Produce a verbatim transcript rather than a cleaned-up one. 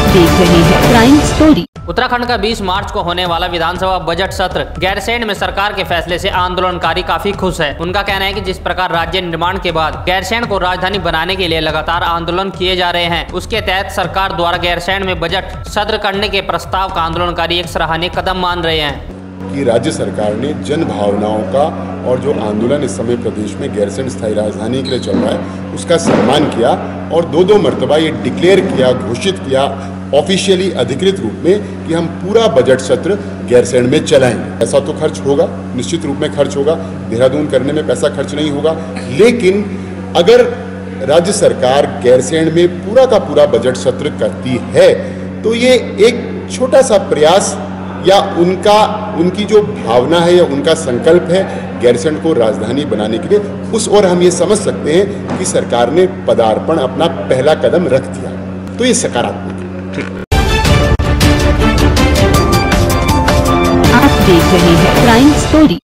देख रहे हैं क्राइम स्टोरी। उत्तराखंड का बीस मार्च को होने वाला विधानसभा बजट सत्र गैरसैंण में सरकार के फैसले से आंदोलनकारी काफी खुश है। उनका कहना है कि जिस प्रकार राज्य निर्माण के बाद गैरसैंण को राजधानी बनाने के लिए लगातार आंदोलन किए जा रहे हैं, उसके तहत सरकार द्वारा गैरसैंण में बजट सत्र करने के प्रस्ताव का आंदोलनकारी एक सराहनीय कदम मान रहे हैं कि राज्य सरकार ने जन भावनाओं का और जो आंदोलन इस समय प्रदेश में गैरसैंण स्थायी राजधानी के लिए चल रहा है उसका सम्मान किया और दो दो मरतबा ये डिक्लेयर किया, घोषित किया ऑफिशियली अधिकृत रूप में कि हम पूरा बजट सत्र गैरसैंण में चलाएंगे। पैसा तो खर्च होगा, निश्चित रूप में खर्च होगा, देहरादून करने में पैसा खर्च नहीं होगा, लेकिन अगर राज्य सरकार गैरसैंण में पूरा का पूरा बजट सत्र करती है तो ये एक छोटा सा प्रयास या उनका उनकी जो भावना है या उनका संकल्प है गैरसैंण को राजधानी बनाने के लिए, उस ओर हम ये समझ सकते हैं कि सरकार ने पदार्पण अपना पहला कदम रख दिया, तो ये सकारात्मक है। आप देख रहे हैं क्राइम स्टोरी।